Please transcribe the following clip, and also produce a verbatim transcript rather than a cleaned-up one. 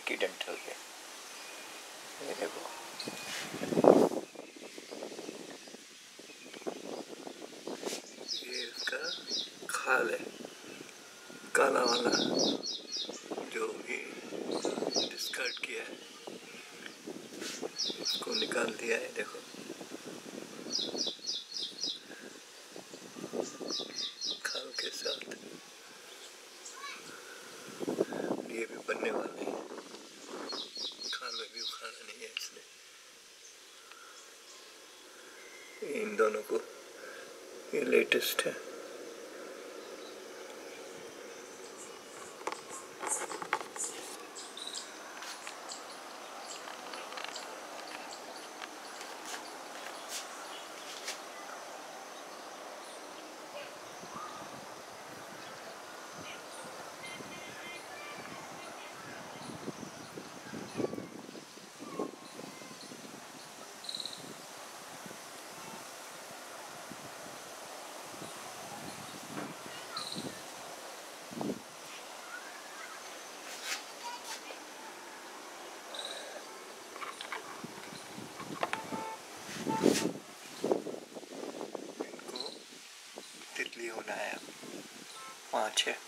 Accidental है। ये देखो ये इसका खाल है, काला वाला जो भी डिस्कार्ड किया है उसको निकाल दिया है। देखो खाल के साथ ये भी बनने वाले हैं। खाल में भी उखाड़ा नहीं है इसने। इन दोनों को ये लेटेस्ट है। तितली होना है पाँच है।